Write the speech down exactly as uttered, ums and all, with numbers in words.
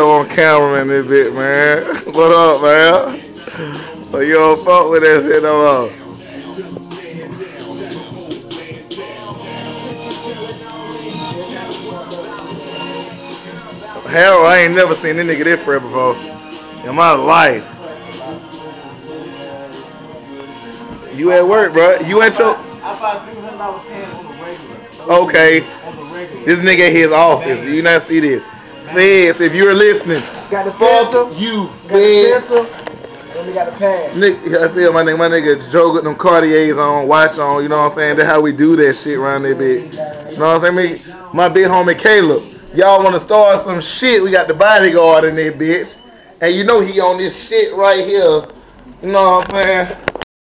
on camera in this bit, man. What up, man? So you don't fuck with that shit no more. Harold, I ain't never seen this nigga this fresh before in my life. You at work, bro? You at your? I bought three hundred dollars can on the regular. Okay. On the regular. This nigga at his office. Do you not see this? Feds, if you're listening, Got the fuck pencil. you, Got the Feds. pencil. And we got the pad. Nigga, I feel my nigga, my nigga Joe got them Cartiers on, watch on, you know what I'm saying? That's how we do that shit around there, bitch. You know what I'm saying? Me, my big homie Caleb. Y'all want to start some shit, we got the bodyguard in there, bitch. And you know he on this shit right here. You know what I'm saying?